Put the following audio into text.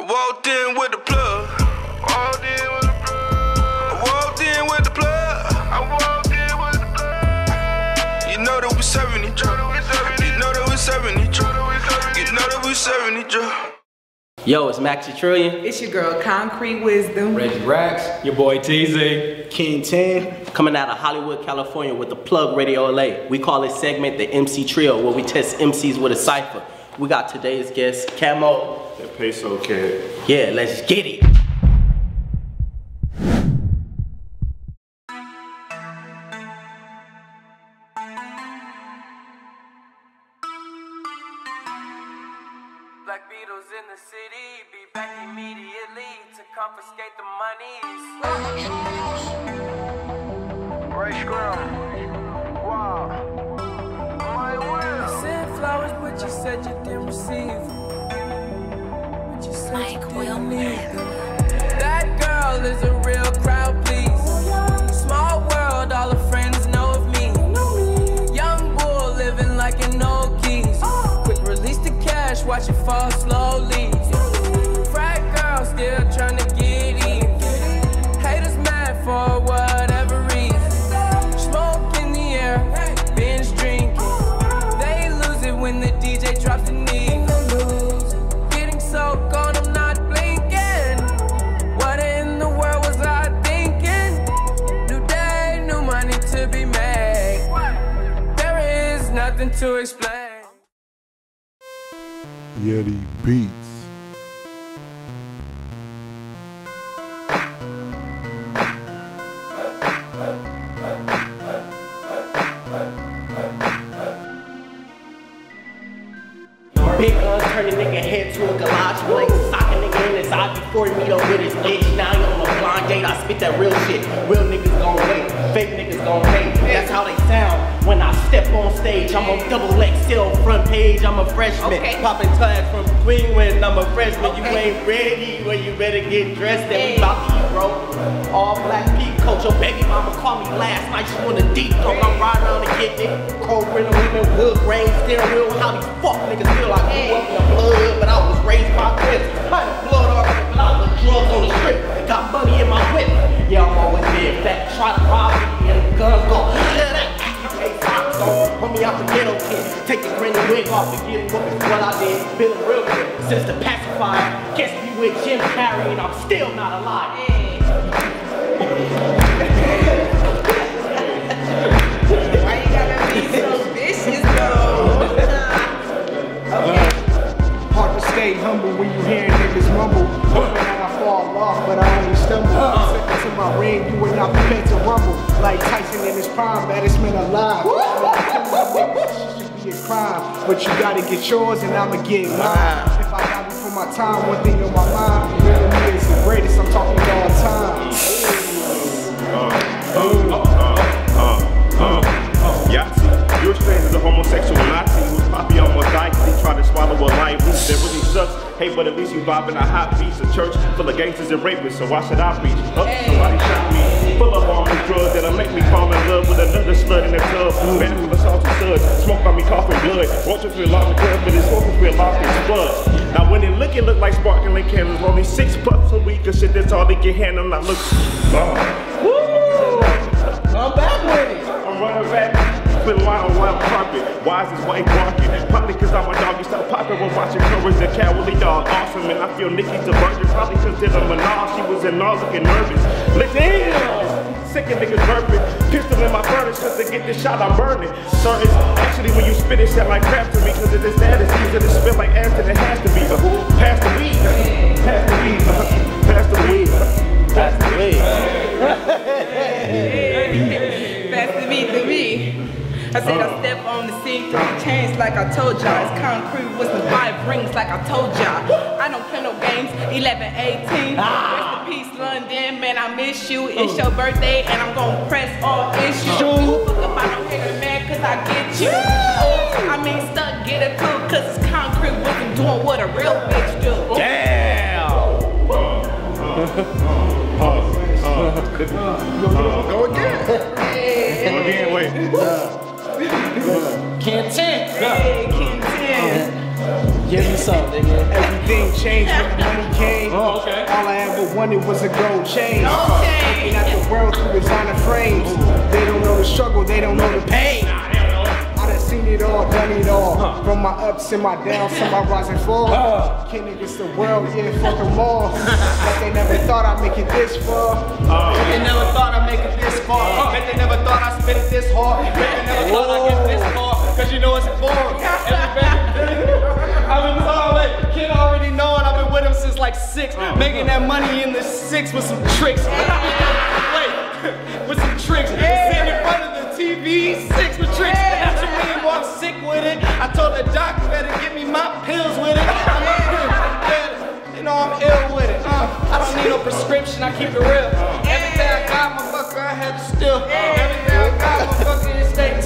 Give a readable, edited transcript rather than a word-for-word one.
walked in with the plug. Walked in with the plug. I walked in with the plug. I walked in with the plug. You know that we serving each other. You know that we serving each other. You know that we serving each other. Yo, it's Maxi Trillion. It's your girl, Concrete Wisdom. Reggie Rax. Your boy TZ. King 10. Coming out of Hollywood, California with the Plug Radio LA. We call this segment the MC Trio, where we test MCs with a cipher. We got today's guest, Camo. That Peso Kid. Yeah, let's get it. Black Beatles in the city, be back immediately to confiscate the monies. Right scrum. Wow. My will. You sent flowers, but you said you didn't receive them. But you said you didn't need them. That girl is a real crowd, please. Small world, all her friends know of me. Young bull living like an old geese. Quick release the cash, watch it fall slowly. Frat girl still trying to get in. Haters mad for whatever reason. Smoke in the air, binge drinking. They lose it when the DJ drops the knee. Getting so gone, I'm not blinking. What in the world was I thinking? New day, new money to be made. There is nothing to explain. Yeti Beats. Big guns turn a nigga head to a garage blade. Sock a nigga in his eye before he meet up with his bitch. Now you on a blind date, I spit that real shit. Real niggas gon' wait, fake niggas gon' hate. That's how they sound when I step on stage. I'm on double XL front page, I'm a freshman. Popping tags from Queen when I'm a freshman. You ain't ready, well you better get dressed. Then we bout to eat, bro. All black peak coach, your baby mama called me last night. She want a deep throat, I'm riding around and getting it. Cold rental, women, wood grain, steering wheel. How these fuck niggas feel like grew up in the blood, but I was raised by Crips. I had blood on me, but I was drugs on the strip. Got money in my whip. Yeah, I'm always there. That try to rob me and the guns go. Homie, I'm a ghetto kid. Take the granny wig off and get whooped is what I did. Feeling real good since the pacifier. Guess me with Jim Carrey and I'm still not alive. Why you gotta be so vicious, though? Hard to stay humble when you hear niggas mumble. Hoping that I fall off, but I only stumble. Step into my ring, you were not prepared to rumble. Like Tyson in his prime, baddest man alive. Should be a crime, but you gotta get yours and I'ma get mine. If I got it for my time, one thing on my mind, really is the greatest. I'm talking all time. Yeah, you're a stranger to homosexual Nazi who's poppy almost died because he tried to swallow a life. That really sucks. Hey, but at least you vibing a hot piece. A church full of gangsters and rapists, so why should I preach? Somebody shot me. Full of all these drugs that'll make me fall in love with another slut in the tub. Man full of salty suds, smoke on me coughing blood. Want you feel lost in club, but it's supposed to feel lost in blood. Now when it look like sparkling candles, only 6 puffs a week, cause shit that's all they can handle. Now look, Woo! I'm back with it. I'm running back. Spin line on wild carpet. Why is this white barking? Probably cause I'm a dog. You stop popping when watching Courage the Cowardly Dog. Awesome, and I feel Nikki's a virgin. Probably cause they're a menage. She was in all looking nervous. Damn! Sick of niggas burping. Pistol in my furnace cause to get this shot I'm burning. Sir, it's actually when you spit it sound like crap to me. Cause it is that it's easy to spit like acid. It has to be. Pass the weed. Pass the weed. Pass the weed. Pass the weed. Pass the beat to me. I said I step on the scene, 3 chains like I told y'all. It's Concrete with some 5 rings like I told y'all. I don't play no games, 11, 18. Rest in peace, London, man, I miss you. It's your birthday and I'm gonna press all issues. Fuck up, I don't hater, man, cause I get you. I mean, stuck, get it cool, cause it's Concrete wasn't doing what a real bitch do. Damn! Go again. Go again, wait. King 10. Hey, King 10. Give me something, nigga. Everything changed when the money came. Oh, okay. All I ever wanted was a gold chain. Okay. Looking at the world through designer frames. They don't know the struggle, they don't know the pain. I done seen it all, done it all. From my ups and my downs to my rise and fall. King against the world, yeah, fuck them all. But they never thought I'd make it this far. They never thought I'd make it this far. Bet they never thought I'd spit it this hard. Bet they never thought I'd get this far. Cause you know it's boring. I've been always, kid already knowing I've been with him since like 6. Making that money in the 6 with some tricks. Wait, with some tricks. Sitting in front of the TV, 6 with tricks. What you mean, boy, I'm sick with it. I told the doctor better give me my pills with it. You know I'm ill with it. I don't need no prescription, I keep it real. Everything I got, motherfucker, I had to steal. Everything I got, motherfucker, it stay